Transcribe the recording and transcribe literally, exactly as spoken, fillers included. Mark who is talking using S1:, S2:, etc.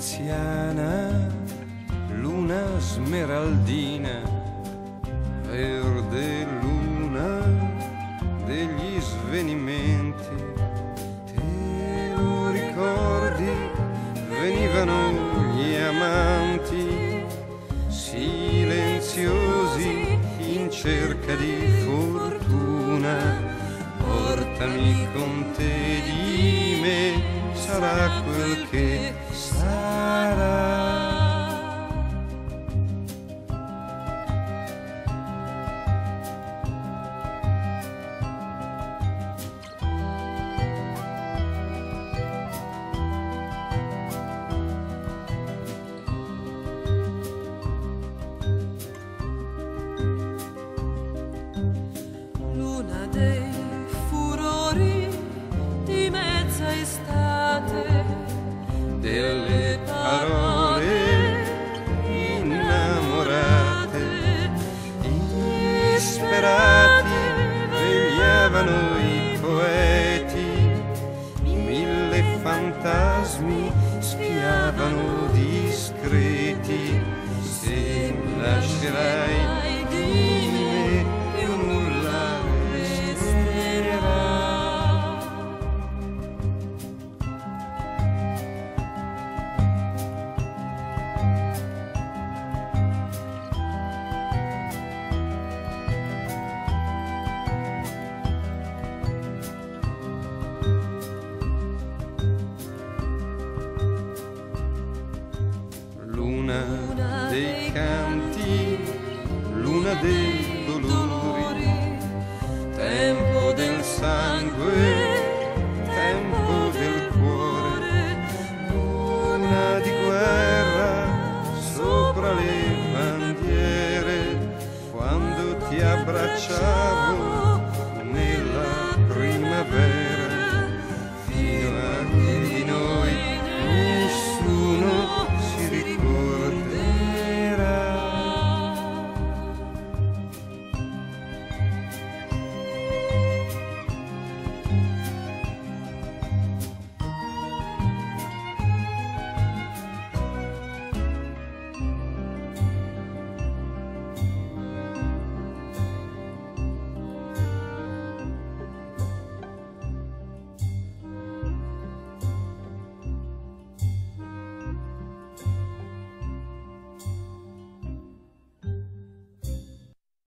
S1: veneziana, luna smeraldina, verde luna degli svenimenti. Te lo ricordi? Venivano gli amanti silenziosi in cerca di fortuna. Portami con te di me, sarà quel che sarà.
S2: Luna dei furori di mezza estate,
S1: delle parole innamorate, disperati vegliavano i poeti, mille fantasmi spiavano discreti. Se lascerai di me più nulla resterà. Luna dei canti, luna dei dolori, tempo del sangue, tempo del cuore, luna di guerra sopra le bandiere, quando ti abbracciavo